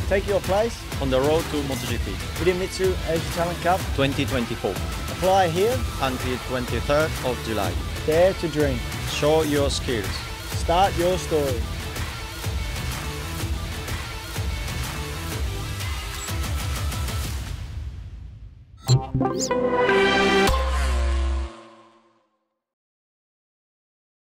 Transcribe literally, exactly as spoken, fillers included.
Take your place on the road to MotoGP Idemitsu Asia Talent Cup twenty twenty-four. Apply here Until twenty-third of July. Dare to dream. Show your skills. Start your story. Thank you.